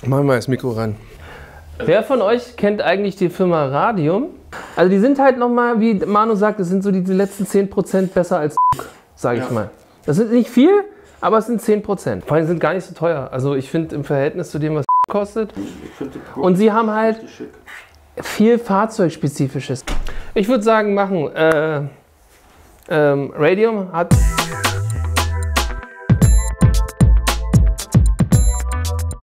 Machen wir das Mikro ran. Wer von euch kennt eigentlich die Firma Radium? Also die sind halt nochmal, wie Manu sagt, das sind so die letzten 10% besser als sage ich mal. Das sind nicht viel, aber es sind 10%. Vor allem sind gar nicht so teuer. Also ich finde im Verhältnis zu dem, was kostet. Und sie haben halt viel Fahrzeugspezifisches. Ich würde sagen, machen. Radium hat